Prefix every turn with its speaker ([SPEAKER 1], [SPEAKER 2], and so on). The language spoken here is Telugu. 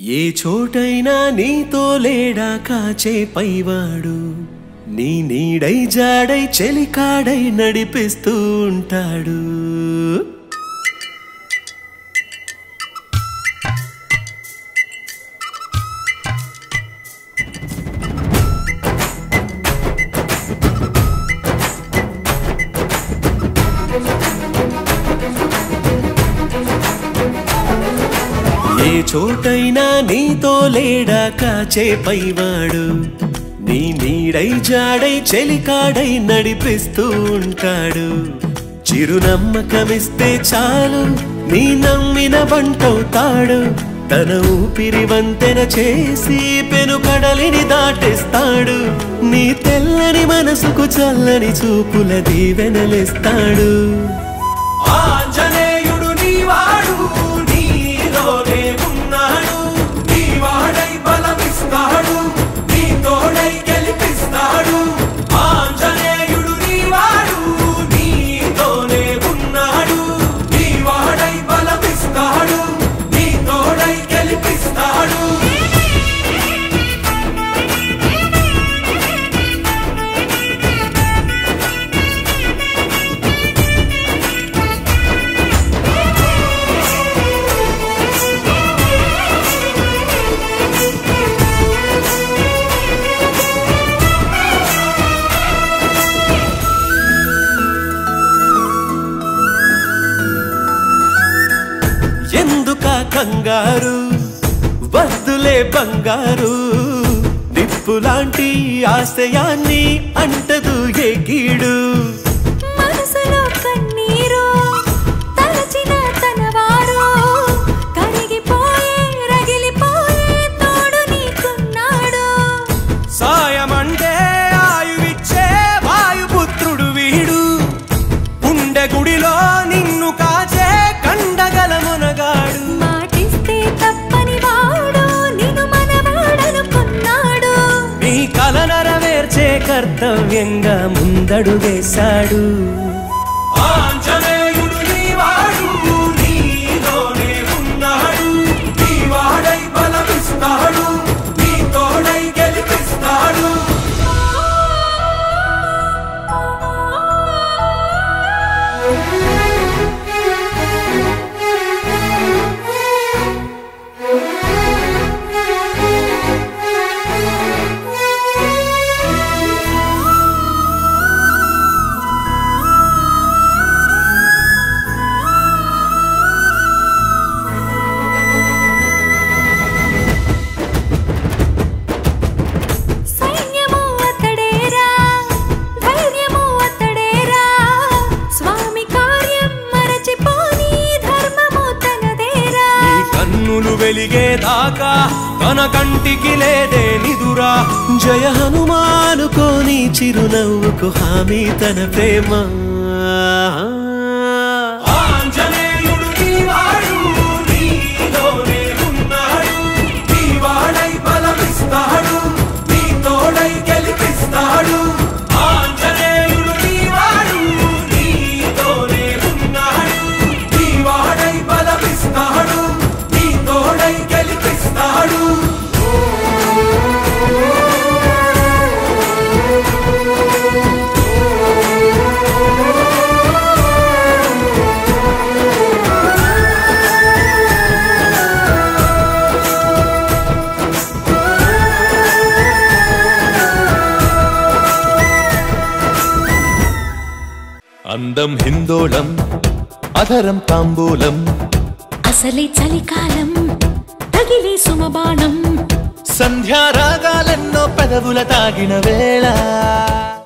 [SPEAKER 1] ఏ చోటైనా నీతో లేడా కాచే పైవాడు నీ నీడై జాడై చెలికాడై నడిపిస్తూ ఉంటాడు. ఏ చోటైనా నీతో లేడా కాచే పైవాడు నీ నీడై జాడై చెలికాడై నడిపిస్తూ ఉంటాడు. చిరునమ్మకమిస్తే చాలు నీ నమ్మిన బంటవుతాడు. తన ఊపిరి వంతెన చేసి పెను కడలిని దాటిస్తాడు. నీ తెల్లని మనసుకు చల్లని చూపుల దీవెనలిస్తాడు. ఆంజనేయుడు నీవాడు, నీలోనే ఉన్నాడు. నీవాడై బలమిస్తాడు, నీ తోడై గెలిపిస్తాడు. ఆంజనేయుడు నీవాడు, నీలోనే ఉన్నాడు. నీవాడై బలమిస్తాడు, నీ తోడై గెలిపిస్తాడు. ఎందుకా కంగారు, వద్దులే బంగారు. నిప్పులాంటి ఆశయాన్ని అంటదు ఎగిడు.
[SPEAKER 2] మనసులో కన్నీరు తలచిన తనవారు కరిగిపోయే రగిలిపోయే తోడు నీకున్నాడు.
[SPEAKER 1] సాయమంటే ఆయువిచ్చే వాయుపుత్రుడు వీడు. గుండె గుడిలో నిన్ను కాచే కండగల మునగాడు.
[SPEAKER 2] మాటిస్తే తప్పని వాడు నిన్ను మనవాడనుకున్నాడు.
[SPEAKER 1] నీ కల నెరవేర్చే కర్తవ్యంగా ముందడుగేశాడు. ఆంజనేయుడు నీవాడు, నీలోనే ఉన్నాడు. నీవాడై బలమిస్తాడు, నీ తోడై గెలిపిస్తాడు.
[SPEAKER 2] సైన్యము అతడేరా, ధైర్యము అతడేరా. స్వామి కార్యం మరచిపోని ధర్మము తనదేరా.
[SPEAKER 1] నీ కన్నులు వెలిగేదాకా తన కంటికి లేదే నిదురా. జయ హనుమానుకోని చిరునవ్వుకు హామీ తన ప్రేమ. ఆంజనేయుడు నీవాడు, నీలోనే ఉన్నాడు. నీవాడై బలమిస్తాడు, నీ తోడై గెలిపిస్తాడు. ఆంజనేయుడు నీవాడు, నీలోనే ఉన్నాడు. నీవాడై బలమిస్తాడు, నీ తోడై గెలిపిస్తాడు. అందం హిందోళం, అధరం తాంబూలం.
[SPEAKER 2] అసలే చలికాలం తగిలే సుమబాణం.
[SPEAKER 1] సంధ్యారాగాలెన్నో పెదవుల తాగిన వేళ.